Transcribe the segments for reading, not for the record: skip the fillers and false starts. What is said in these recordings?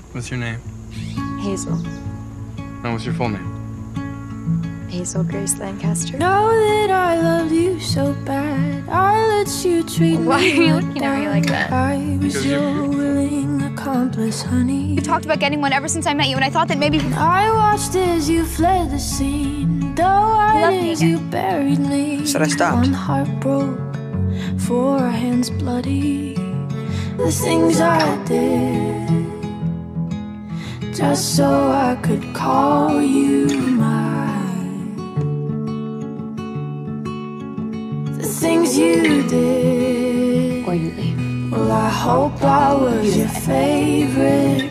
What's your name? Hazel. And what's your full name? Hazel Grace Lancaster. Know that I loved you so bad. I let you treat me. Why are you looking at me like that? I was your willing accomplice, honey. We've talked about getting one ever since I met you, and I thought that maybe... I watched as you fled the scene. Though I as you buried me. Said I stopped. One heart broke, 4 hands bloody. The things I did, just so I could call you mine. The things you did. Or you leave. Well, I hope I was your favorite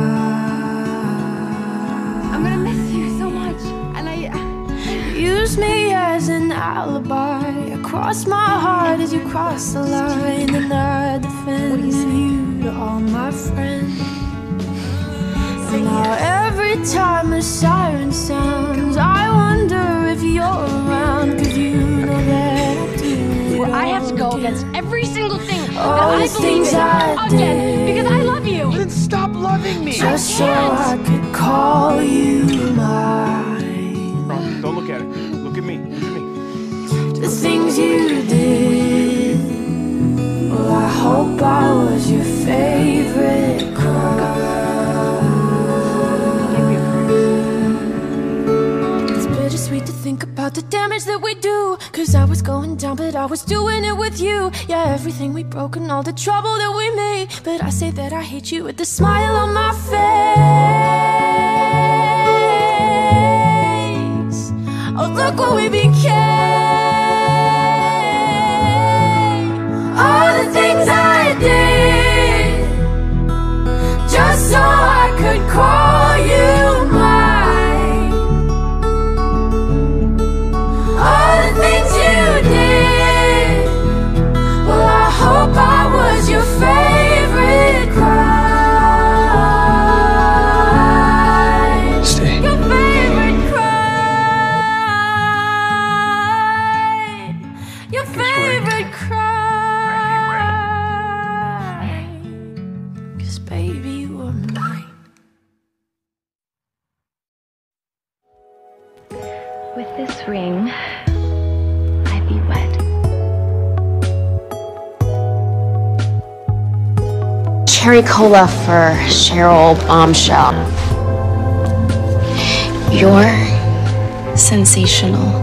crime. I'm gonna miss you so much, and Use me as an alibi. Cross my heart as you cross the line, and I defend you to all my friends. And now every time a siren sounds, I wonder if you're around, 'cause you know that I do. Well, I have to go against every single thing that All I the believe things in I again, did. because I love you. Then stop loving me. Just so I could call you mine. Wrong. Don't look at it. Look at me. Look at me. The things you did. Well, I hope I was your favorite crime. It's bittersweet to think about the damage that we do. 'Cause I was going down, but I was doing it with you. Yeah, everything we broke and all the trouble that we made. But I say that I hate you with the smile on my face. Oh, look what we became. All the things I did, just so I could call you mine. All the things you did. Well, I hope I was your favorite crime. Stay. Your favorite crime. Your favorite crime. Baby, you were mine. With this ring, I'd be wed. Cherry cola for Cheryl Bombshell. You're sensational.